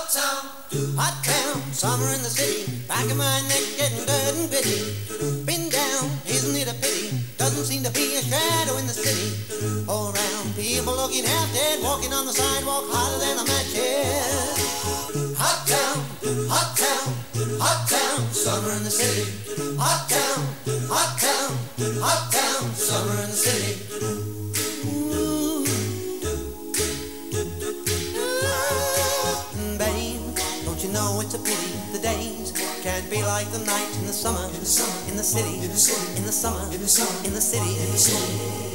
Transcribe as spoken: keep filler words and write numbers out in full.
hot town, hot town, summer in the city. Back of my neck getting dirt and gritty. Been down, isn't it a pity? Doesn't seem to be a shadow in the city. All around, people looking half dead, walking on the sidewalk hotter than a match head. Hot town, hot town, hot town, summer in the city. Hot town, hot town, hot town, summer in the city. Ooh. Babe, don't you know it's a pity the days can't be like the nights in the summer, in the summer, in the city, in the city, in the summer, in the summer, in the city, in the city.